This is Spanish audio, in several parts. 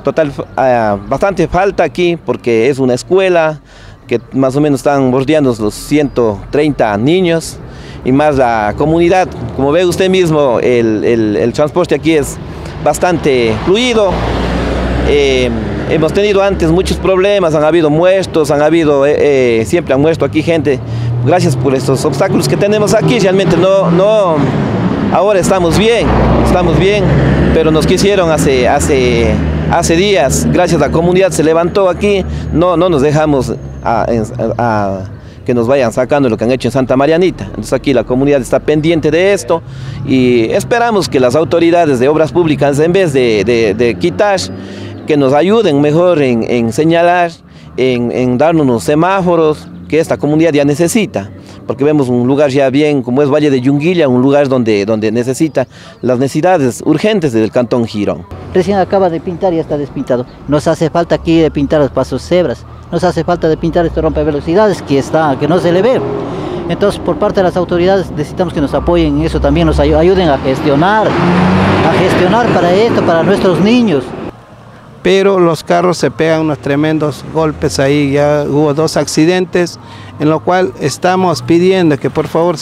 bastante falta aquí porque es una escuela que más o menos están bordeando los 130 niños y más la comunidad. Como ve usted mismo, el transporte aquí es bastante fluido. Hemos tenido antes muchos problemas, han habido muertos, siempre han muerto aquí gente. Gracias por estos obstáculos que tenemos aquí, realmente ahora estamos bien, pero nos quisieron hace días, gracias a la comunidad se levantó aquí, no nos dejamos que nos vayan sacando lo que han hecho en Santa Marianita. Entonces aquí la comunidad está pendiente de esto y esperamos que las autoridades de obras públicas, en vez de quitar, que nos ayuden mejor en señalar, en darnos unos semáforos que esta comunidad ya necesita, porque vemos un lugar ya bien, como es Valle de Yunguilla, un lugar donde necesita las necesidades urgentes del Cantón Girón. Recién acaba de pintar y ya está despintado. Nos hace falta aquí de pintar los pasos cebras, nos hace falta de pintar este rompevelocidades que no se le ve. Entonces, por parte de las autoridades necesitamos que nos apoyen en eso también, nos ayuden a gestionar para esto, para nuestros niños. Pero los carros se pegan unos tremendos golpes ahí, ya hubo 2 accidentes, en lo cual estamos pidiendo que por favor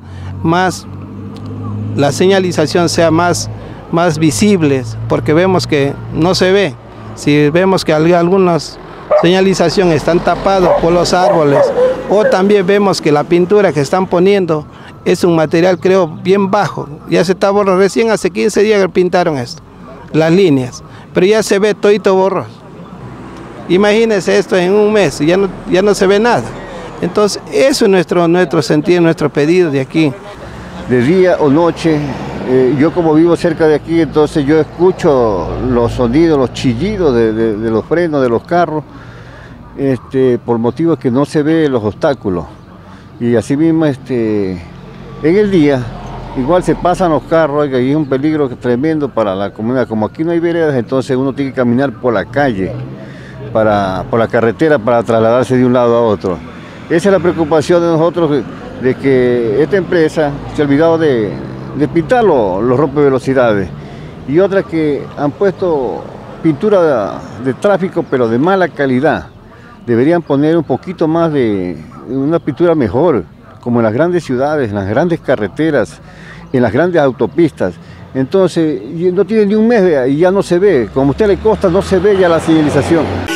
la señalización sea más visible, porque vemos que no se ve. Si vemos que algunas señalizaciones están tapadas por los árboles, o también vemos que la pintura que están poniendo es un material, creo, bien bajo, ya se está borrando, recién hace 15 días que pintaron esto, las líneas, pero ya se ve todito borroso. Imagínense esto en un mes, ya no se ve nada. Entonces, eso es nuestro sentido, nuestro pedido de aquí. De día o noche, yo como vivo cerca de aquí, entonces yo escucho los sonidos, los chillidos de los frenos de los carros, por motivos que no se ve los obstáculos. Y así mismo, en el día, igual se pasan los carros, y es un peligro tremendo para la comunidad. Como aquí no hay veredas, entonces uno tiene que caminar por la calle, por la carretera, para trasladarse de un lado a otro. Esa es la preocupación de nosotros, de que esta empresa se ha olvidado de pintar los rompevelocidades. Y otras que han puesto pintura de tráfico, pero de mala calidad. Deberían poner un poquito más de una pintura mejor, como en las grandes ciudades, en las grandes carreteras, en las grandes autopistas. Entonces, no tiene ni un mes y ya no se ve. Como a usted le consta, no se ve ya la señalización.